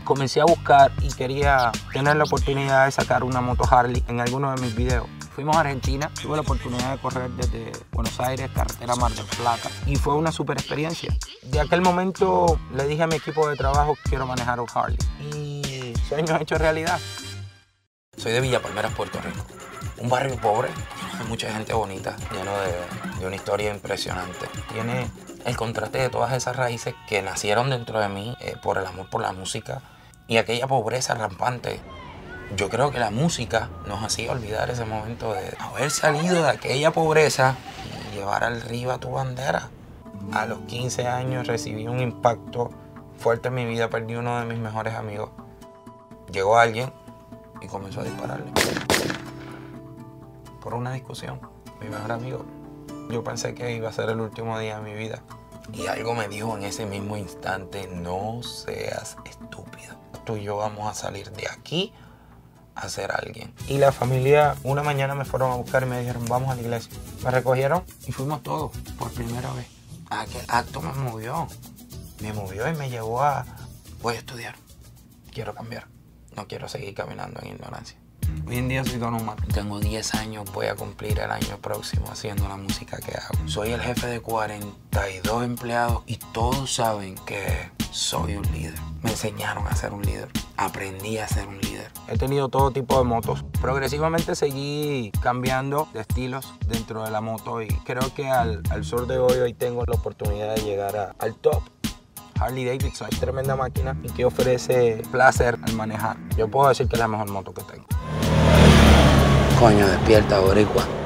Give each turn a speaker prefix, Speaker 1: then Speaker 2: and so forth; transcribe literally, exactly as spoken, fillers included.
Speaker 1: comencé a buscar y quería tener la oportunidad de sacar una moto Harley en alguno de mis videos. Fuimos a Argentina, tuve la oportunidad de correr desde Buenos Aires, carretera Mar del Plata, y fue una super experiencia. De aquel momento le dije a mi equipo de trabajo que quiero manejar un Harley, y sueño hecho realidad. Soy de Villa Palmeras, Puerto Rico, un barrio pobre, hay mucha gente bonita, lleno de, de una historia impresionante. Tiene el contraste de todas esas raíces que nacieron dentro de mí eh, por el amor por la música y aquella pobreza rampante. Yo creo que la música nos hacía olvidar ese momento de haber salido de aquella pobreza y llevar arriba tu bandera. A los quince años recibí un impacto fuerte en mi vida, perdí uno de mis mejores amigos. Llegó alguien y comenzó a dispararle. Por una discusión, mi mejor amigo. Yo pensé que iba a ser el último día de mi vida. Y algo me dijo en ese mismo instante, no seas estúpido. Tú y yo vamos a salir de aquí a ser alguien. Y la familia una mañana me fueron a buscar y me dijeron, vamos a la iglesia. Me recogieron y fuimos todos por primera vez. Aquel acto me movió. Me movió y me llevó a, voy a estudiar. Quiero cambiar. No quiero seguir caminando en ignorancia. Hoy en día soy Don Omar. Tengo diez años, voy a cumplir el año próximo haciendo la música que hago. Soy el jefe de cuarenta y dos empleados y todos saben que soy un líder. Me enseñaron a ser un líder. Aprendí a ser un líder. He tenido todo tipo de motos. Progresivamente seguí cambiando de estilos dentro de la moto y creo que al, al sol de hoy, hoy tengo la oportunidad de llegar a, al top. Harley Davidson es tremenda máquina y que ofrece placer al manejar. Yo puedo decir que es la mejor moto que tengo. Coño, despierta, boricua.